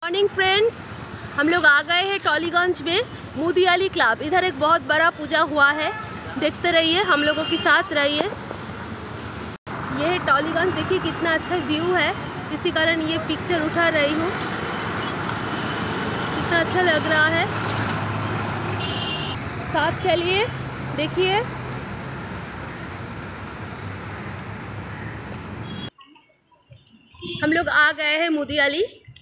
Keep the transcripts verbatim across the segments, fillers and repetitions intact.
Morning friends, हम लोग आ गए हैं टॉलीगंज में मुदियाली क्लब। इधर एक बहुत बड़ा पूजा हुआ है, देखते रहिए, हम लोगों के साथ रहिए। ये है टॉलीगंज, देखिए कितना अच्छा व्यू है, इसी कारण ये पिक्चर उठा रही हूँ। कितना अच्छा लग रहा है, साथ चलिए देखिए। हम लोग आ गए हैं मुदियाली,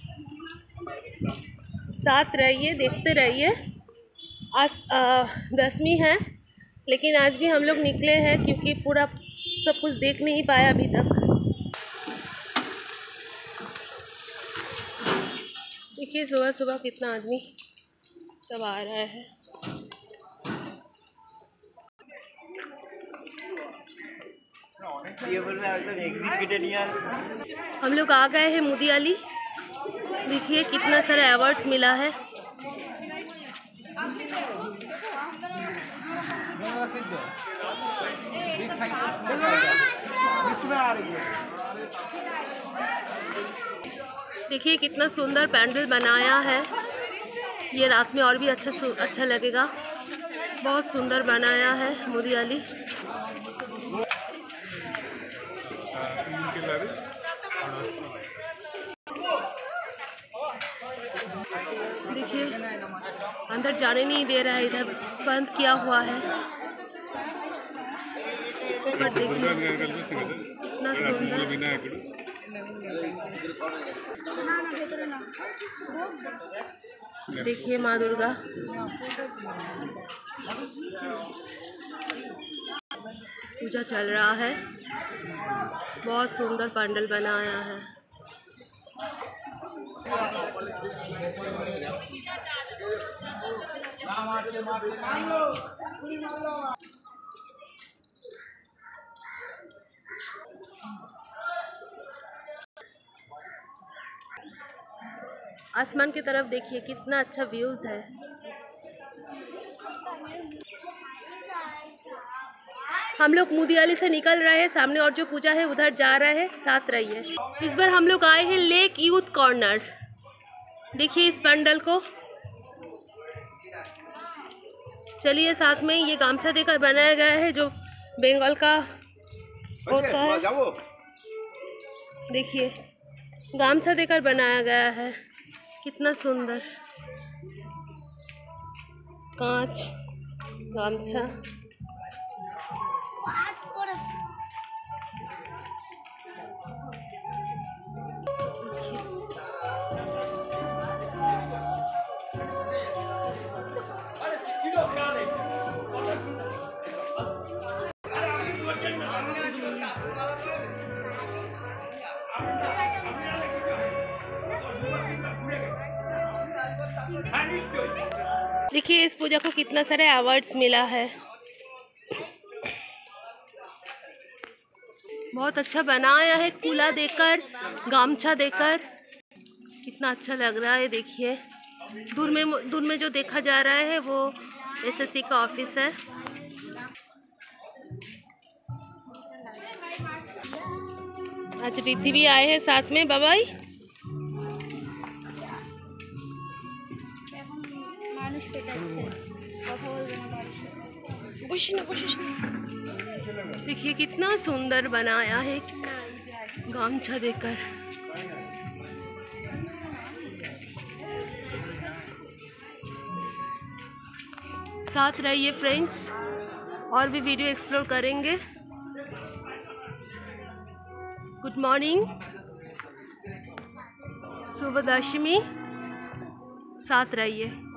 साथ रहिए, देखते रहिए। आज दसवीं है, लेकिन आज भी हम लोग निकले हैं क्योंकि पूरा सब कुछ देख नहीं पाया अभी तक। देखिए सुबह सुबह कितना आदमी सब आ रहा है। हम लोग आ गए हैं मुदियाली, देखिए कितना सारा अवार्ड्स मिला है। देखिए कितना सुंदर पैंडल बनाया है, ये रात में और भी अच्छा अच्छा लगेगा। बहुत सुंदर बनाया है मुदियाली। देखिए अंदर जाने नहीं दे रहा है, इधर बंद किया हुआ है। पर देखिए कितना सुंदर। देखिए माँ दुर्गा, पूजा चल रहा है। बहुत सुंदर पंडाल बनाया है। आसमान की तरफ देखिए कितना अच्छा व्यूज है। हम लोग मुदियाली से निकल रहे हैं, सामने और जो पूजा है उधर जा रहे हैं, साथ रहिए। इस बार हम लोग आए हैं लेक यूथ कॉर्नर। देखिए इस पंडाल को, चलिए साथ में। ये गामछा देकर बनाया गया है जो बंगाल का होता है। देखिए गामछा देकर बनाया गया है, कितना सुंदर कांच गामछा। देखिए इस पूजा को कितना सारे अवार्ड्स मिला है। बहुत अच्छा बनाया है, कूला देकर, गामछा देकर, कितना अच्छा लग रहा है। देखिए दूर में दूर में जो देखा जा रहा है वो एसएससी का ऑफिस है। आज रिद्धि भी आए हैं साथ में। बाबाई देखिए कितना सुंदर बनाया है गामछा देकर। साथ रहिए फ्रेंड्स, और भी वीडियो एक्सप्लोर करेंगे। गुड मॉर्निंग, शुभ दशमी, साथ रहिए।